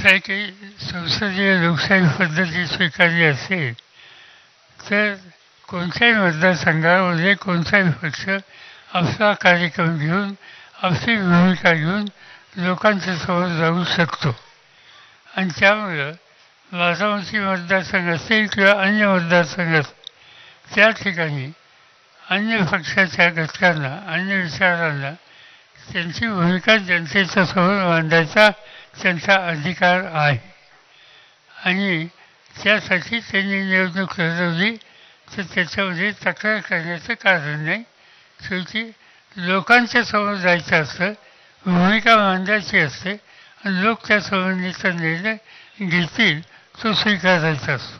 कसं आहे की संसदीय लोकशाही पद्धती स्वीकारली असेल तर कोणत्याही मतदारसंघामध्ये कोणताही पक्ष आपला कार्यक्रम घेऊन आपली भूमिका घेऊन लोकांच्या समोर जाऊ शकतो आणि त्यामुळं बारामती मतदारसंघ असेल किंवा अन्य मतदारसंघ असेल त्या ठिकाणी अन्य पक्षाच्या घटकांना अन्य विचारांना त्यांची भूमिका जनतेच्या समोर मांडायचा त्यांचा अधिकार आहे आणि त्यासाठी त्यांनी निवडणूक लढवली तर त्याच्यामध्ये तक्रार करण्याचं कारण नाही. शेवटी लोकांच्या समोर जायचं असतं, भूमिका मांडायची असते आणि लोक त्या संबंधीचा निर्णय घेतील तो स्वीकारायचा असतो.